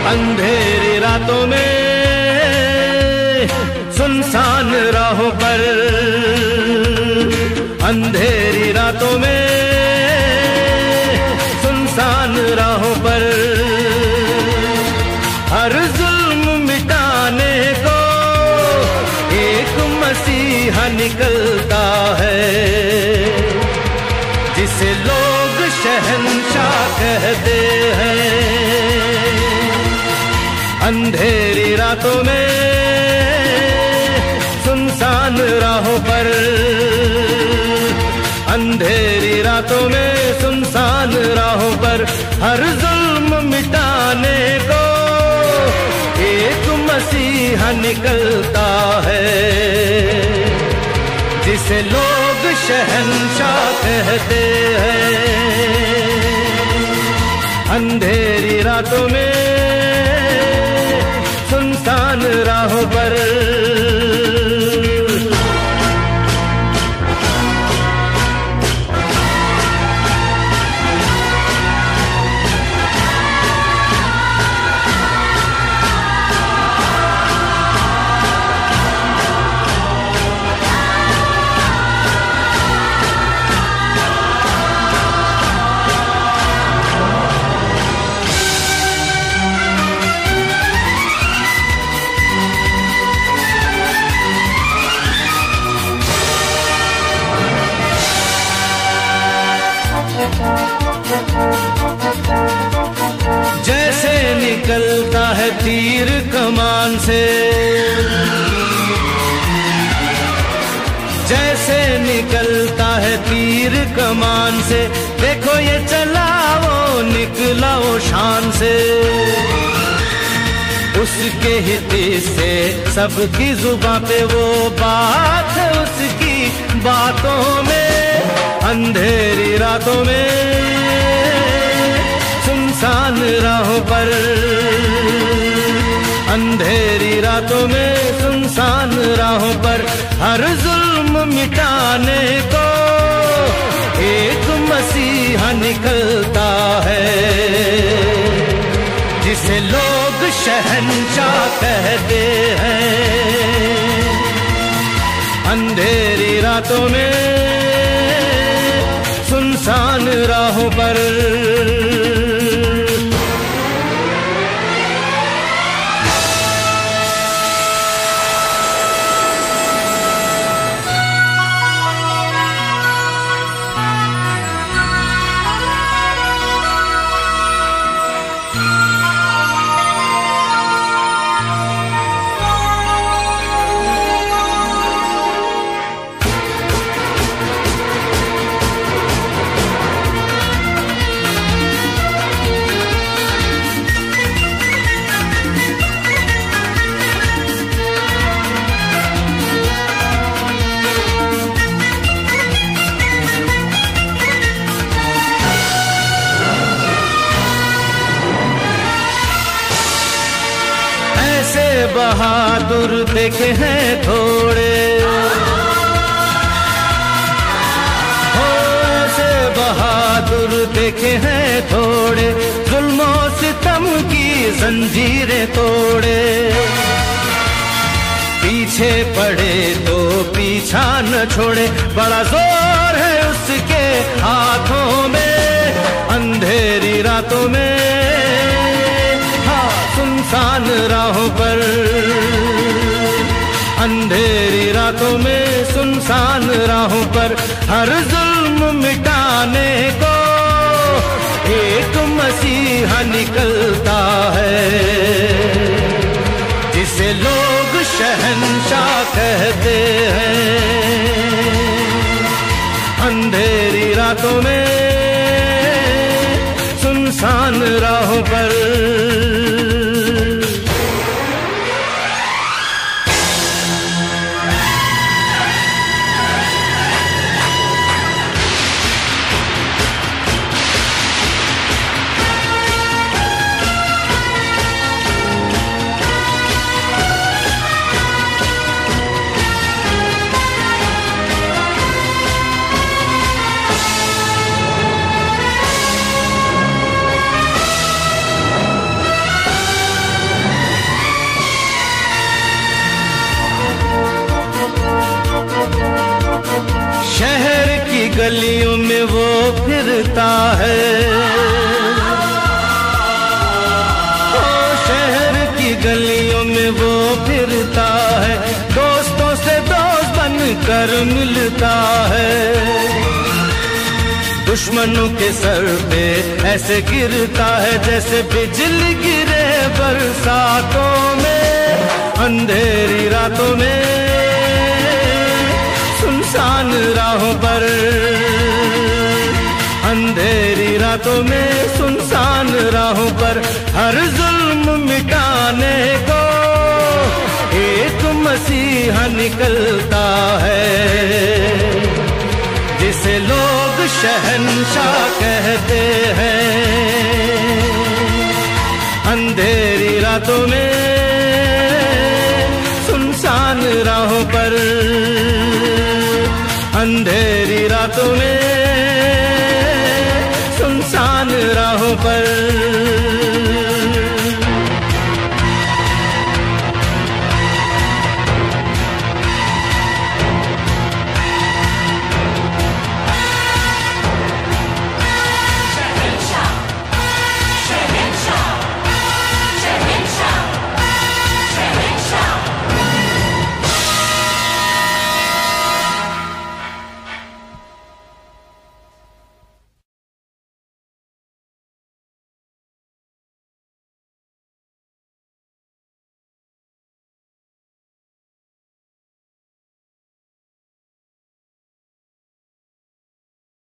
अंधेरी रातों में सुनसान राहों पर, अंधेरी रातों में सुनसान राहों पर हर जुल्म मिटाने को एक मसीहा निकलता है, जिसे लोग शहंशाह कहते हैं। अंधेरी रातों में सुनसान राहों पर, अंधेरी रातों में सुनसान राहों पर हर जुल्म मिटाने को एक मसीहा निकलता है, जिसे लोग शहंशाह कहते हैं। अंधेरी रातों में सुनसान राहों पर जैसे निकलता है तीर कमान से, जैसे निकलता है तीर कमान से, देखो ये चला वो निकला वो शान से। उसके हित से सबकी जुबां पे वो बात है, उसकी बातों में अंधेरी रातों में सुनसान राहों पर, अंधेरी रातों में सुनसान राहों पर हर जुल्म मिटाने को एक मसीहा निकलता है, जिसे लोग शहंशाह कहते हैं। अंधेरी रातों में सुनसान राहों पर बहादुर देखे हैं थोड़े, हो ऐसे बहादुर देखे हैं थोड़े, जुल्मों सितम की जंजीरें तोड़े। पीछे पड़े तो पीछा न छोड़े, बड़ा जोर है उसके हाथों में। अंधेरी रातों में सुनसान राहों पर, अंधेरी रातों में सुनसान राहों पर हर जुल्म मिटाने को एक मसीहा निकलता है, जिसे लोग शहंशाह कहते हैं। अंधेरी रातों में सुनसान राहों पर गलियों में वो फिरता है, दोस्तों से दोस्त बनकर मिलता है। दुश्मनों के सर पे ऐसे गिरता है जैसे बिजली गिरे बरसातों में, अंधेरी रातों में, सुनसान राहों पर, अंधेरी रातों में, सुनसान राहों पर, हर जुल्म मिटाने को एक मसीहा निकलता है, जिसे लोग शहंशाह कहते हैं। अंधेरी रातों में, सुनसान राहों पर, अंधेरी रातों में,